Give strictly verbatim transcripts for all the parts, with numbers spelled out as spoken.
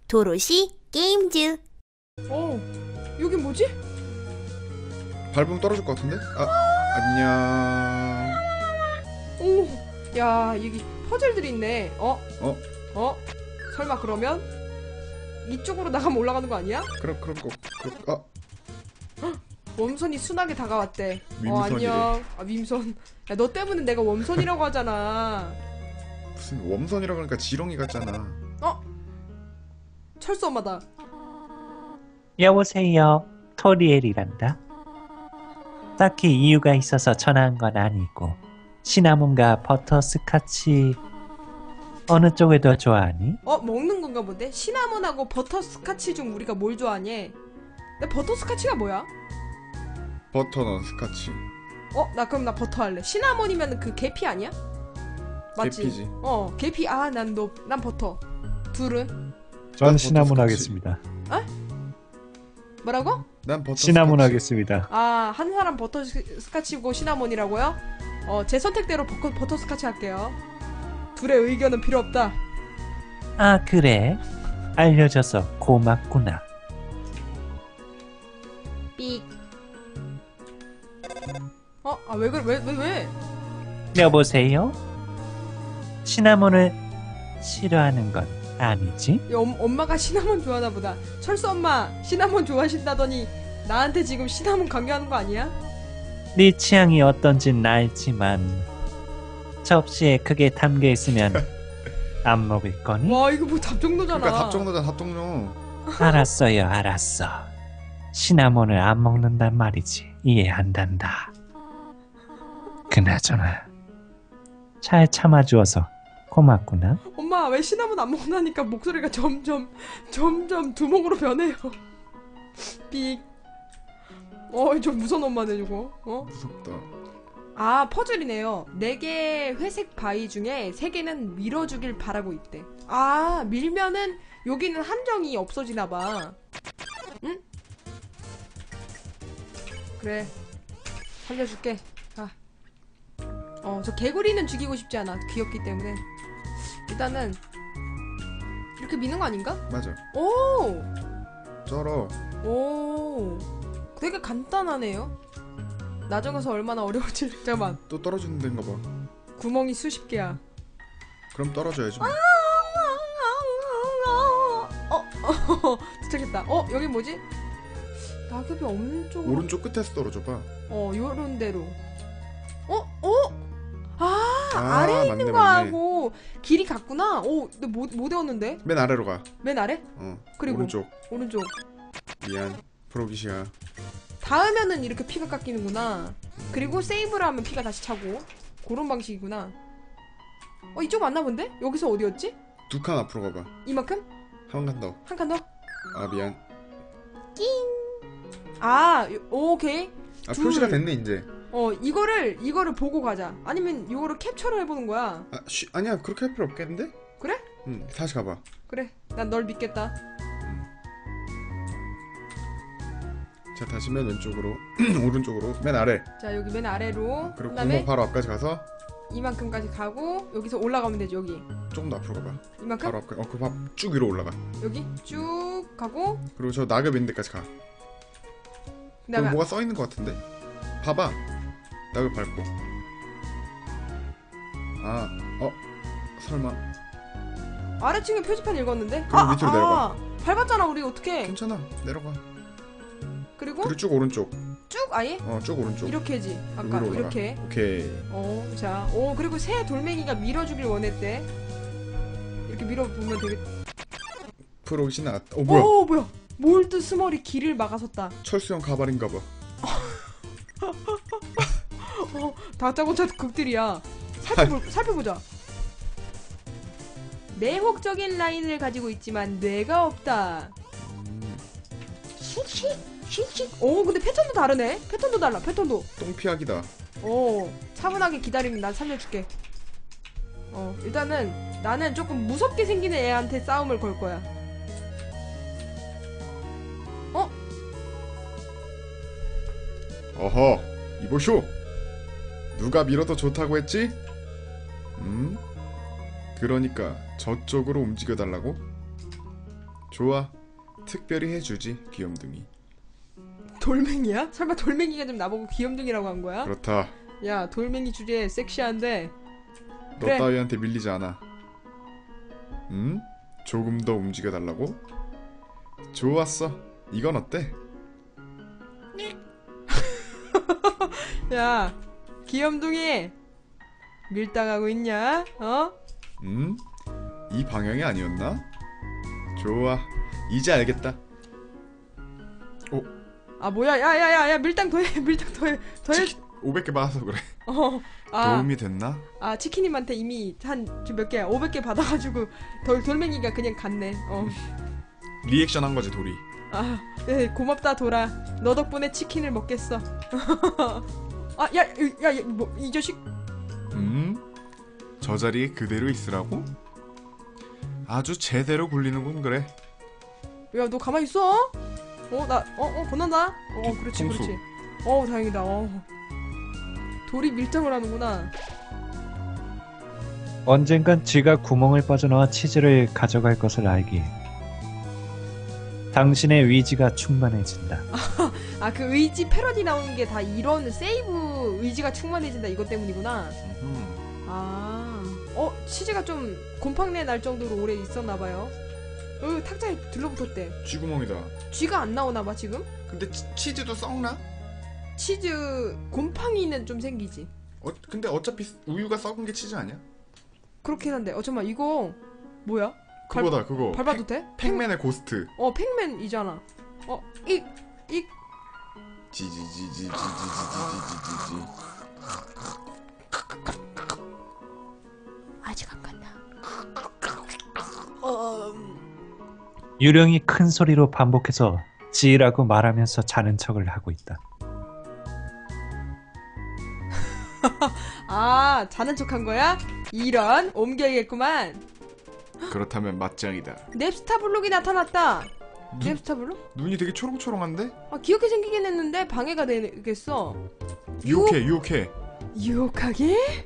도로시 게임즈. 어, 여긴 뭐지? 밟으면 떨어질 것 같은데? 아, 안녕. 오, 야, 여기 퍼즐들이 있네. 어? 어? 어? 설마 그러면 이쪽으로 나가면 올라가는 거 아니야? 그럼 그럼 꼭 그럼 아 웜손이 순하게 다가왔대. 어, 윈손이래. 안녕. 아, 윈손. 야, 너 때문에 내가 웜손이라고 하잖아. 무슨 웜선이라 그러니까 지렁이 같잖아. 어? 철수 엄마다. 여보세요. 토리엘이란다. 딱히 이유가 있어서 전화한 건 아니고 시나몬과 버터스카치 어느 쪽을 더 좋아하니? 어? 먹는 건가 본데? 시나몬하고 버터스카치 중 우리가 뭘 좋아하니? 근데 버터스카치가 뭐야? 버터넌 스카치. 어? 나 그럼 나 버터 할래. 시나몬이면 그 계피 아니야? 맞지? 계피지. 어, 계피. 아, 난 너, 난 버터. 둘은? 전 버터스카치. 시나몬 하겠습니다. 뭐라고? 난 버터 시나몬 스카치. 하겠습니다. 아, 한 사람 버터스카치고 시나몬이라고요? 어, 제 선택대로 버터, 버터스카치 할게요. 둘의 의견은 필요 없다. 아 그래? 알려줘서 고맙구나. 삑. 어? 아, 왜 그래? 왜, 왜, 왜? 여보세요? 시나몬을 싫어하는 건 아니지? 야, 엄, 엄마가 시나몬 좋아하나 보다. 철수 엄마, 시나몬 좋아하신다더니 나한테 지금 시나몬 강요하는 거 아니야? 네 취향이 어떤진 알지만 접시에 크게 담겨 있으면 안 먹을 거니? 와, 이거 뭐 답정너잖아. 그러니까 답정너다 답정너. 알았어요, 알았어. 시나몬을 안 먹는단 말이지. 이해한단다. 그나저나 잘 참아주어서 고맙구나. 엄마, 왜 시나몬 안 먹나니까 목소리가 점점 점점 두목으로 변해요. 삑. 어, 좀 무서운 엄마네 이거. 어? 무섭다. 아, 퍼즐이네요. 네 개의 회색 바위 중에 세 개는 밀어주길 바라고 있대. 아, 밀면은 여기는 함정이 없어지나 봐. 응? 그래. 살려줄게. 가. 어, 저 개구리는 죽이고 싶지 않아. 귀엽기 때문에. 일단은 이렇게 미는 거 아닌가? 맞아. 오! 쩔어. 오. 되게 간단하네요. 나중에 가서 얼마나 어려울지. 잠깐만. 또 떨어지는 데인가 봐. 구멍이 수십 개야. 그럼 떨어져야지. 뭐. 어, 어, 도착했다. 어, 여기 뭐지? 낙엽이 없는 쪽으로. 오른쪽 끝에서 떨어져 봐. 어, 요런 데로. 어, 어? 아, 아, 아래에 맞네, 있는 맞네. 거하고 길이 같구나. 오, 근데 못, 못 외웠는데? 맨 아래로 가. 맨 아래? 어. 그리고 오른쪽. 오른쪽. 미안. 프로기시야. 닿으면은 이렇게 피가 깎이는구나. 그리고 세이브를 하면 피가 다시 차고. 그런 방식이구나. 어, 이쪽 맞나 본데? 여기서 어디였지? 두 칸 앞으로 가봐. 이만큼? 한 칸 더. 한 칸 더? 아 미안. 아, 요- 오케이. 아 둘. 표시가 됐네 이제. 어, 이거를 이거를 보고 가자. 아니면 이거를 캡처를 해보는 거야. 아 쉬, 아니야 그렇게 할 필요 없겠는데? 그래? 응 다시 가봐. 그래. 난 널 믿겠다. 자 다시 맨 왼쪽으로 오른쪽으로 맨 아래. 자, 여기 맨 아래로. 그리고 그다음에 구멍 바로 앞까지 가서 이만큼까지 가고 여기서 올라가면 되지. 여기. 조금 더 앞으로 가봐. 이만큼? 바로 앞까지. 어그쭉 위로 올라가. 여기 쭉 가고 그리고 저 낙엽 있는 데까지 가. 그다음에 그럼 뭐가 써 있는 것 같은데? 봐봐. 낙엽 밟고. 아, 어, 설마. 아래층에 표지판 읽었는데? 그럼 밑으로 내려가. 밟았잖아 우리. 어떻게? 괜찮아. 내려가. 그리고 그리고 쭉 오른쪽. 쭉 아예? 어, 쭉 오른쪽. 이렇게지. 아까 위로 올라가. 이렇게. 오케이. 어, 자, 오, 그리고 새 돌멩이가 밀어주길 원했대. 이렇게 밀어보면 되게. 프로기 나갔다. 어, 뭐야? 오, 뭐야? 몰드 스몰이 길을 막아섰다. 철수형 가발인가 봐. 어, 다짜고짜 극딜이야. 살펴볼, 살펴보자. 매혹적인 라인을 가지고 있지만 뇌가 없다. 음, 씩씩, 씩씩. 오, 근데 패턴도 다르네. 패턴도 달라. 패턴도. 똥피하기다. 오, 차분하게 기다리면 난 살려줄게. 어, 일단은 나는 조금 무섭게 생기는 애한테 싸움을 걸 거야. 어? 어허, 이보쇼. 누가 밀어도 좋다고 했지? 음? 그러니까 저쪽으로 움직여달라고? 좋아. 특별히 해주지 귀염둥이. 돌멩이야? 설마 돌멩이가 좀 나보고 귀염둥이라고 한 거야? 그렇다. 야 돌멩이 주제에 섹시한데. 너 그래. 따위한테 밀리지 않아. 음? 조금 더 움직여달라고? 좋았어. 이건 어때? 야 귀염둥이 밀당하고 있냐? 어? 음? 이 방향이 아니었나? 좋아. 이제 알겠다. 아 뭐야 야야야야 밀당 더해 밀당 더해 더해. 오백 개 받아서 그래. 어, 아, 도움이 됐나? 아 치킨님한테 이미 한 몇 개, 오백 개 받아가지고 돌 돌멩이가 그냥 갔네. 어. 리액션 한 거지 돌이. 아, 네, 고맙다 돌아. 너 덕분에 치킨을 먹겠어. 아, 야, 야, 야, 뭐 이 자식. 음? 저 자리에 그대로 있으라고? 아주 제대로 굴리는군 그래. 야, 너 가만히 있어. 어, 나, 어, 어, 건넌다. 어, 그렇지, 통수. 그렇지. 어, 다행이다. 어. 돌이 밀당을 하는구나. 언젠간 쥐가 구멍을 빠져나와 치즈를 가져갈 것을 알기에 당신의 의지가 충만해진다. 아, 그 의지 패러디 나오는 게 다 이런 세이브 의지가 충만해진다 이것 때문이구나. 음. 아, 어, 치즈가 좀 곰팡내 날 정도로 오래 있었나 봐요. 어, 탁자에 들러붙었대. 쥐구멍이다. 쥐가 안 나오나 봐 지금? 근데 치, 치즈도 썩나? 치즈 곰팡이는 좀 생기지. 어, 근데 어차피 우유가 썩은 게 치즈 아니야? 그렇긴 한데. 어 잠깐만 이거 뭐야? 발- 그거다 그거. 밟아도 돼? 팩맨의 고스트. 어 팩맨이잖아. 어 이 이 지지지지지지지지지지지. 아직 안 간다. 어 유령이 큰 소리로 반복해서 지라고 말하면서 자는 척을 하고 있다. 아 자는 척한 거야? 이런 옮겨야겠구만. 그렇다면 맞짱이다. 넵스타블록이 나타났다. 눈, 넵스타블록? 눈이 되게 초롱초롱한데? 아 귀엽게 생기긴 했는데 방해가 되겠어. 유혹해 유혹해. 유혹하게?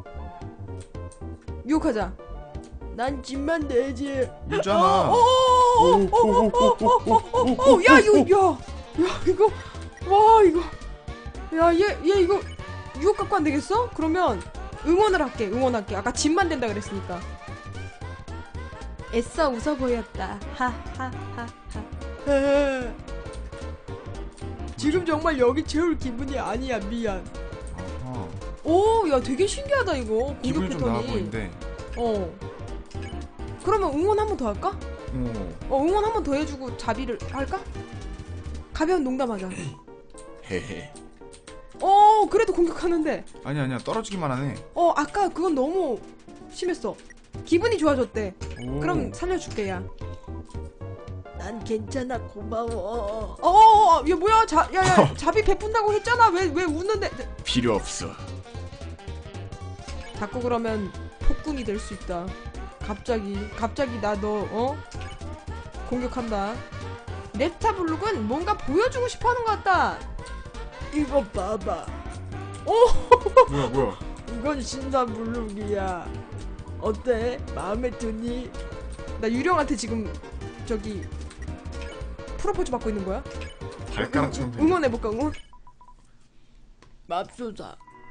유혹하자. 난 집만 내지. 유잖아. 어, 야 이거 야, 야 이거 와 이거 야 얘 얘 이거 유혹 갖고 안 되겠어? 그러면 응원을 할게 응원할게. 아까 집만 된다 그랬으니까. 애써 웃어 보였다. 하하하하. 지금 정말 여기 채울 기분이 아니야 미안. 아하. 오, 야 되게 신기하다 이거 공격 기분이 좀 나아 패턴이. 보이는데. 어. 그러면 응원 한 번 더 할까? 어. 어 응원 한 번 더 해주고 자비를 할까? 가벼운 농담하자. 헤헤. 어 그래도 공격하는데. 아니 아니야 떨어지기만 하네. 어 아까 그건 너무 심했어. 기분이 좋아졌대. 오. 그럼 살려줄게 야. 난 괜찮아 고마워. 어어어 얘 뭐야 자 야야 자비 베푼다고 했잖아. 왜 왜 웃는데? 필요 없어. 자꾸 그러면 폭군이 될 수 있다. 갑자기 갑자기 나 너 어? 공격한다. 랩스타블룩은 뭔가 보여주고 싶어하는 것 같다. 이거 봐봐. 뭐야 뭐야. 이건 신사블룩이야. 어때? 마음에 드니? 나 유령한테 지금 저기 프로포즈 받고 있는 거야? 발가락처럼 생긴. 응원해볼까 응원? 맙소사.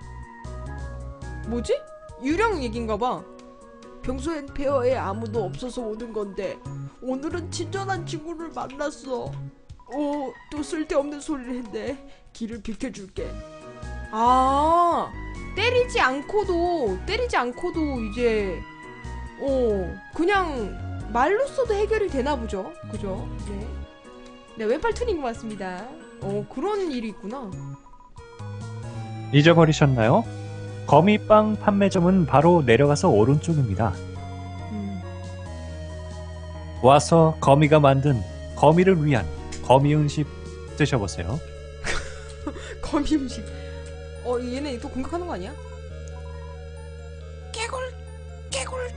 뭐지? 유령 얘긴가 봐. 평소엔 페어에 아무도 없어서 오는 건데 오늘은 친절한 친구를 만났어. 오, 또 쓸데없는 소리를 했네. 길을 비켜줄게. 아, 때리지 않고도 때리지 않고도 이제 어 그냥 말로써도 해결이 되나 보죠. 그죠? 네. 네, 왼팔 투닝 맞습니다. 어, 그런 일이 있구나. 잊어버리셨나요? 거미빵 판매점은 바로 내려가서 오른쪽입니다. 음. 와서 거미가 만든 거미를 위한 거미 음식 드셔보세요. 거미 음식. 어, 얘네 또 공격하는 거 아니야? 개굴 개굴.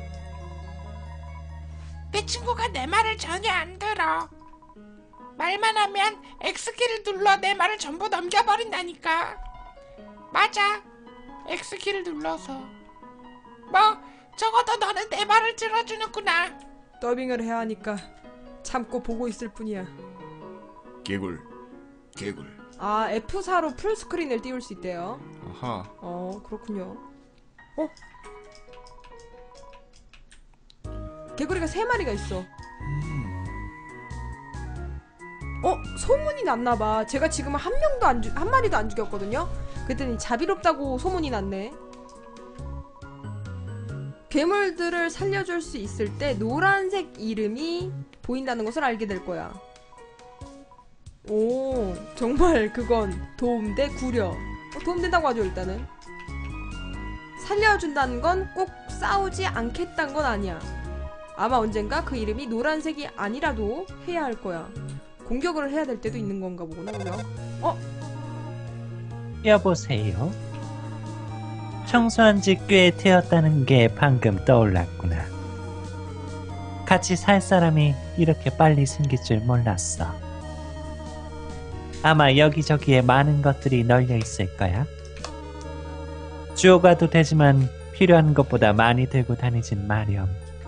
내 친구가 내 말을 전혀 안 들어. 말만 하면 X키를 눌러 내 말을 전부 넘겨버린다니까. 맞아. X키를 눌러서. 뭐 적어도 너는 내 말을 들어주는구나. 더빙을 해야 하니까 참고 보고 있을 뿐이야. 개굴 개굴. 아 에프사로 풀스크린을 띄울 수 있대요. 아하. 어 그렇군요. 어? 개구리가 세 마리가 있어. 어 소문이 났나봐. 제가 지금 한 명도 안 주, 한 마리도 안 죽였거든요. 그랬더니 자비롭다고 소문이 났네. 괴물들을 살려줄 수 있을 때 노란색 이름이 보인다는 것을 알게 될 거야. 오 정말 그건 도움돼 구려. 어, 도움된다고 하죠. 일단은 살려준다는 건 꼭 싸우지 않겠다는 건 아니야. 아마 언젠가 그 이름이 노란색이 아니라도 해야 할 거야. 공격을 해야 될 때도 있는 건가 보구나. 그죠? 어? 여보세요? 청소한 지 꽤 되었다는 게 방금 떠올랐구나. 같이 살 사람이 이렇게 빨리 생길 줄 몰랐어. 아마 여기저기에 많은 것들이 널려 있을 거야. 주워가도 되지만 필요한 것보다 많이 들고 다니진 마렴.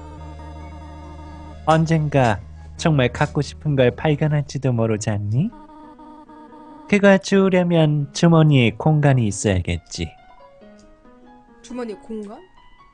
언젠가 정말 갖고 싶은 걸 발견할지도 모르지 않니? 그걸 주우려면 주머니에 공간이 있어야겠지. 주머니 공간?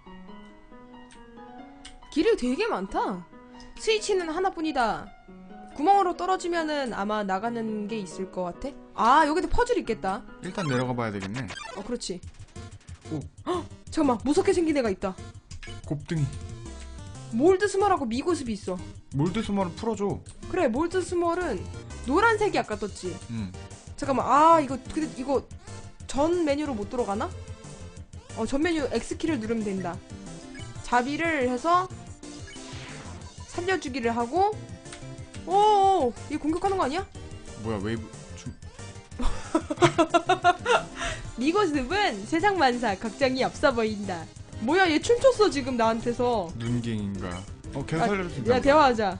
길이 되게 많다. 스위치는 하나뿐이다. 구멍으로 떨어지면은 아마 나가는 게 있을 것 같아. 아 여기도 퍼즐 있겠다. 일단 내려가 봐야 되겠네. 어 그렇지. 오. 헉, 잠깐만 무섭게 생긴 애가 있다. 곱등이. 몰드 스멀하고 미고습이 있어. 몰드 스몰은 풀어줘. 그래 몰드 스멀은 노란색이 아까 떴지. 음. 잠깐만 아 이거 근데 이거 전 메뉴로 못 들어가나? 어 전 메뉴 X키를 누르면 된다. 자비를 해서 살려주기를 하고 오오 이거 공격하는 거 아니야? 뭐야 웨이브 춤. 미고습은 세상 만사 걱정이 없어 보인다. 뭐야 얘 춤췄어 지금 나한테서. 눈갱인가. 어 계속 아, 살려줄 수 있나? 야 대화하자.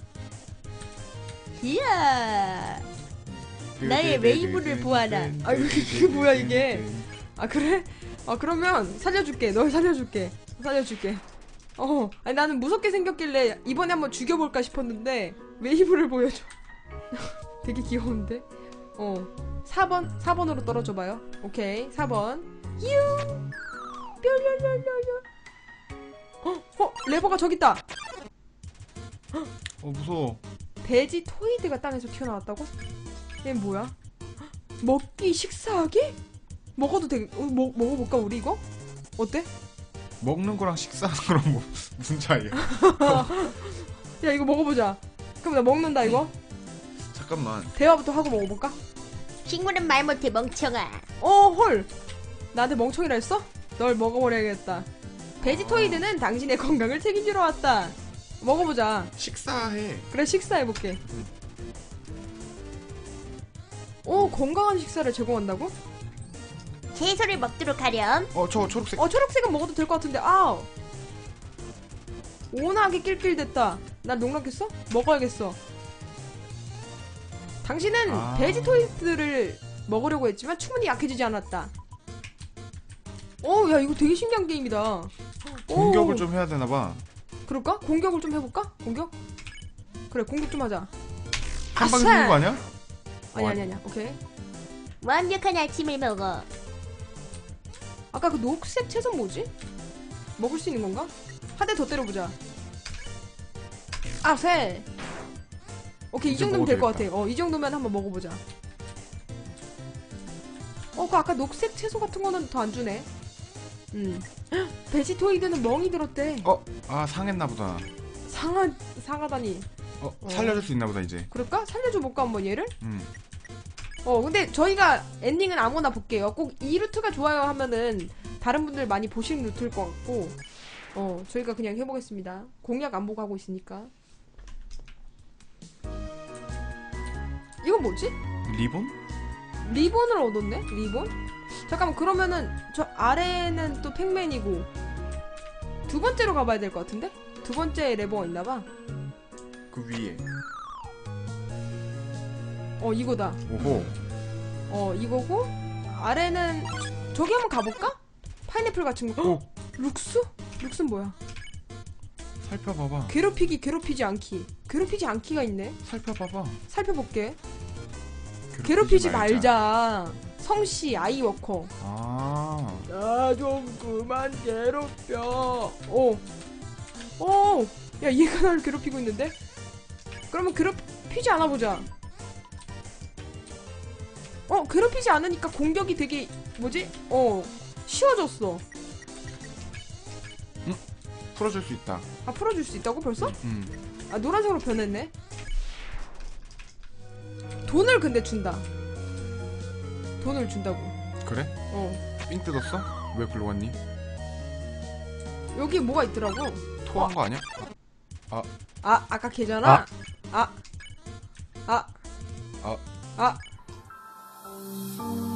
이야 나의 웨이브를 보아라. 아 이거 이게 뭐야 이게. 아 그래? 아 그러면 살려줄게. 널 살려줄게. 살려줄게. 어 아니 나는 무섭게 생겼길래 이번에 한번 죽여볼까 싶었는데 웨이브를 보여줘. 되게 귀여운데. 어 사 번 사 번으로 떨어져봐요. 오케이 사 번 유 뾰뾰뾰뾰뾰. 어, 어 레버가 저기 있다. 어 무서워. 돼지 토이드가 땅에서 튀어나왔다고? 얘 뭐야? 먹기 식사하기? 먹어도 되게 어, 먹, 먹어볼까 우리 이거? 어때? 먹는 거랑 식사하는 거랑 뭐 무슨 차이야? 야 이거 먹어보자. 그럼 나 먹는다 이거. 잠깐만. 대화부터 하고 먹어볼까? 식물은 말 못해 멍청아. 어 헐. 나한테 멍청이라 했어? 널 먹어버려야겠다. 돼지 토이드는 당신의 건강을 책임지러 왔다. 먹어보자. 식사해. 그래 식사해볼게. 오 건강한 식사를 제공한다고? 채소를 먹도록 하렴. 어 저 초록색. 어 초록색은 먹어도 될 것 같은데 아우 워낙에 낄낄댔다. 난 농락했어? 먹어야겠어. 당신은 아. 돼지 토이스트를 먹으려고 했지만 충분히 약해지지 않았다. 어야 이거 되게 신기한 게임이다. 공격을 오. 좀 해야 되나 봐. 그럴까? 공격을 좀 해볼까? 공격? 그래 공격 좀 하자. 한 방에 아싸! 죽는 거 아니야? 아니 어, 아니 아니야. 오케이. 완벽한 아침을 먹어. 아까 그 녹색 채소 뭐지? 먹을 수 있는 건가? 한 대 더 때려보자. 아, 세. 오케이, 이 이제 정도면 될 것 먹어도 같아. 어, 이 정도면 한번 먹어보자. 어, 그 아까 녹색 채소 같은 거는 더 안 주네. 음. 헉, 베지토이드는 멍이 들었대. 어? 아 상했나 보다. 상하, 상하다니. 어 어. 살려줄 수 있나 보다 이제. 그럴까? 살려줘 볼까, 한번 얘를? 음. 어, 근데 저희가 엔딩은 아무나 볼게요. 꼭 이 루트가 좋아요 하면은 다른 분들 많이 보시는 루트일 것 같고, 어, 저희가 그냥 해보겠습니다. 공략 안 보고 하고 있으니까. 이건 뭐지? 리본? 리본을 얻었네? 리본? 잠깐만, 그러면은 저 아래는 또 팩맨이고 두 번째로 가봐야 될 것 같은데? 두 번째 레버가 있나봐. 그 위에. 어, 이거다. 오호. 어, 이거고 아래는 저기 한번 가볼까? 파인애플 같은 거. 오. 룩스? 룩스는 뭐야? 살펴봐봐. 괴롭히기 괴롭히지 않기. 괴롭히지 않기가 있네. 살펴봐봐. 살펴볼게. 괴롭히지 말자. 성씨 아이워커. 아. 나 좀 그만 괴롭혀. 오. 오. 야 얘가 나를 괴롭히고 있는데? 그러면 괴롭히지 않아 보자. 어 괴롭히지 않으니까 공격이 되게 뭐지? 어 쉬워졌어. 풀어줄 수 있다. 아 풀어줄 수 있다고 벌써? 음. 아 노란색으로 변했네. 돈을 근데 준다. 돈을 준다고. 그래? 어 삥 뜯었어? 왜 글로 왔니? 여기 뭐가 있더라고. 토한 거 아니야? 아 아까 걔잖아. 아 아 아 아. 아.